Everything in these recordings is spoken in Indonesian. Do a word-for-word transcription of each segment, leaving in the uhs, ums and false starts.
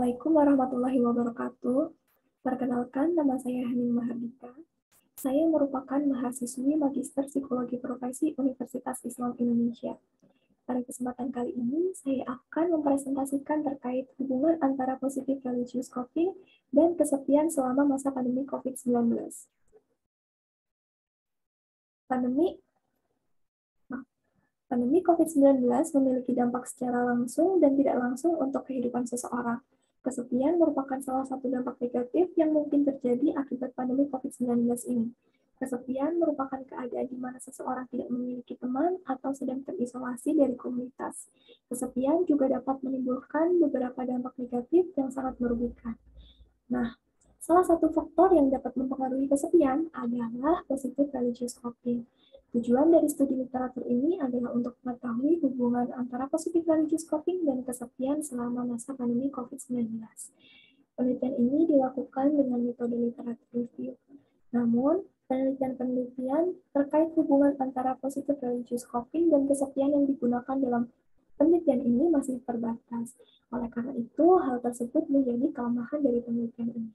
Assalamualaikum warahmatullahi wabarakatuh. Perkenalkan, nama saya Hanin Mahardika. Saya merupakan mahasiswi Magister Psikologi Profesi Universitas Islam Indonesia. Pada kesempatan kali ini, saya akan mempresentasikan terkait hubungan antara positive religious coping dan kesepian selama masa pandemi covid sembilan belas. Pandemi Pandemi covid sembilan belas memiliki dampak secara langsung dan tidak langsung untuk kehidupan seseorang. Kesepian merupakan salah satu dampak negatif yang mungkin terjadi akibat pandemi covid sembilan belas ini. Kesepian merupakan keadaan di mana seseorang tidak memiliki teman atau sedang terisolasi dari komunitas. Kesepian juga dapat menimbulkan beberapa dampak negatif yang sangat merugikan. Nah, salah satu faktor yang dapat mempengaruhi kesepian adalah positive religious coping. Tujuan dari studi literatur ini adalah untuk mengetahui hubungan antara positive religious coping dan kesepian selama masa pandemi covid sembilan belas. Penelitian ini dilakukan dengan metode literatur review. Namun, penelitian-penelitian terkait hubungan antara positive religious coping dan kesepian yang digunakan dalam penelitian ini masih terbatas. Oleh karena itu, hal tersebut menjadi kelemahan dari penelitian ini.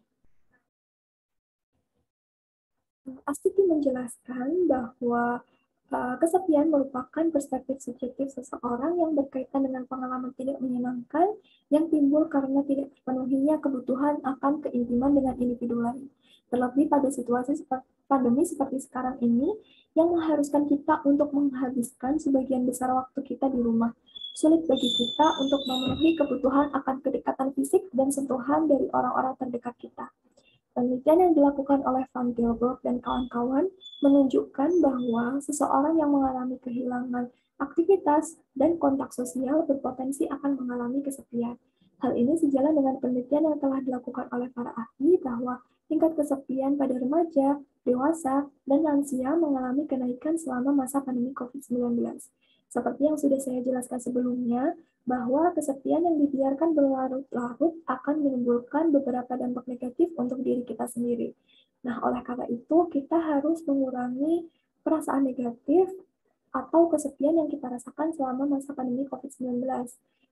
Astuti menjelaskan bahwa uh, kesepian merupakan perspektif subjektif seseorang yang berkaitan dengan pengalaman tidak menyenangkan yang timbul karena tidak terpenuhinya kebutuhan akan keintiman dengan individu lain. Terlebih pada situasi seperti pandemi seperti sekarang ini yang mengharuskan kita untuk menghabiskan sebagian besar waktu kita di rumah. Sulit bagi kita untuk memenuhi kebutuhan akan kedekatan fisik dan sentuhan dari orang-orang terdekat kita. Penelitian yang dilakukan oleh Van Tilburg dan kawan-kawan menunjukkan bahwa seseorang yang mengalami kehilangan aktivitas dan kontak sosial berpotensi akan mengalami kesepian. Hal ini sejalan dengan penelitian yang telah dilakukan oleh para ahli bahwa tingkat kesepian pada remaja, dewasa, dan lansia mengalami kenaikan selama masa pandemi covid sembilan belas. Seperti yang sudah saya jelaskan sebelumnya, bahwa kesepian yang dibiarkan berlarut-larut akan menimbulkan beberapa dampak negatif untuk diri kita sendiri. Nah, oleh karena itu, kita harus mengurangi perasaan negatif atau kesepian yang kita rasakan selama masa pandemi covid sembilan belas.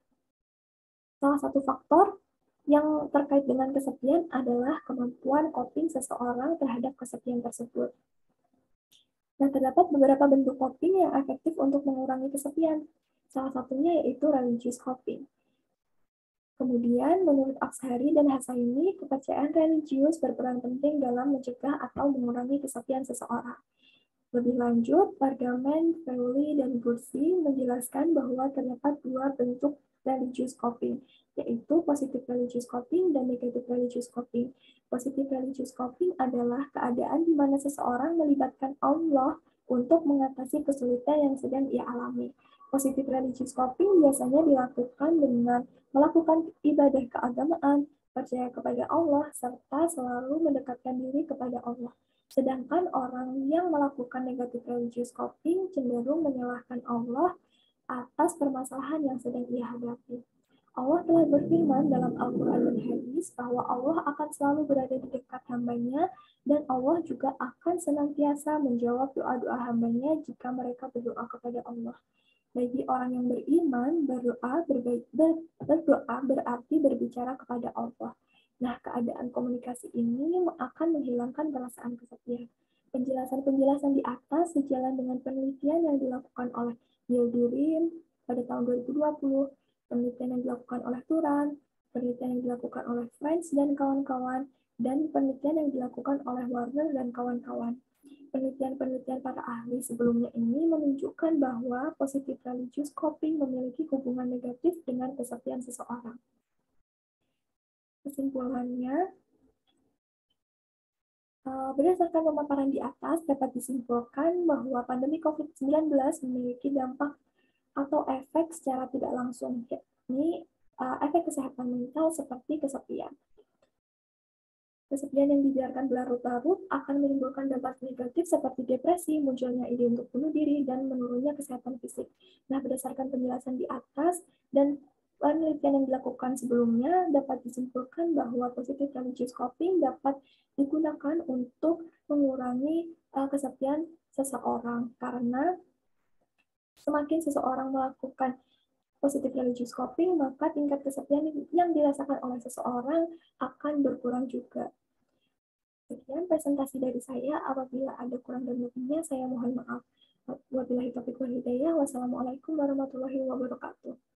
Salah satu faktor yang terkait dengan kesepian adalah kemampuan coping seseorang terhadap kesepian tersebut. Nah, terdapat beberapa bentuk coping yang efektif untuk mengurangi kesepian. Salah satunya yaitu religious coping. Kemudian, menurut Akshari dan Hasaini, kepercayaan religius berperan penting dalam mencegah atau mengurangi kesepian seseorang. Lebih lanjut, Pargamen, Fewley, dan Bursi menjelaskan bahwa terdapat dua bentuk religious coping, yaitu positive religious coping dan negative religious coping. Positive religious coping adalah keadaan di mana seseorang melibatkan Allah untuk mengatasi kesulitan yang sedang ia alami. Positive religious coping biasanya dilakukan dengan melakukan ibadah keagamaan, percaya kepada Allah, serta selalu mendekatkan diri kepada Allah. Sedangkan orang yang melakukan negative religious coping cenderung menyalahkan Allah atas permasalahan yang sedang ia hadapi. Allah telah berfirman dalam Al-Quran dan Hadis bahwa Allah akan selalu berada di dekat hambanya dan Allah juga akan senantiasa menjawab doa-doa hambanya jika mereka berdoa kepada Allah. Bagi orang yang beriman, berdoa, berbaik, ber, berdoa berarti berbicara kepada Allah. Nah, keadaan komunikasi ini akan menghilangkan perasaan kesepian. Penjelasan-penjelasan di atas sejalan dengan penelitian yang dilakukan oleh Yildirim pada tahun dua ribu dua puluh, penelitian yang dilakukan oleh Turan, penelitian yang dilakukan oleh French dan kawan-kawan, dan penelitian yang dilakukan oleh Warner dan kawan-kawan. Penelitian-penelitian para ahli sebelumnya ini menunjukkan bahwa positive religious coping memiliki hubungan negatif dengan kesepian seseorang. Kesimpulannya, berdasarkan pemaparan di atas, dapat disimpulkan bahwa pandemi covid sembilan belas memiliki dampak atau efek secara tidak langsung, yakni efek kesehatan mental seperti kesepian. Kesepian yang dibiarkan berlarut-larut akan menimbulkan dampak negatif seperti depresi, munculnya ide untuk bunuh diri, dan menurunnya kesehatan fisik. Nah, berdasarkan penjelasan di atas dan penelitian yang dilakukan sebelumnya, dapat disimpulkan bahwa positive religious coping dapat digunakan untuk mengurangi uh, kesepian seseorang, karena semakin seseorang melakukan positive religious coping, maka tingkat kesepian yang dirasakan oleh seseorang akan berkurang juga. Sekian presentasi dari saya. Apabila ada kurang dan lebihnya, saya mohon maaf. Wabillahi taufiq wal hidayah. Wassalamualaikum warahmatullahi wabarakatuh.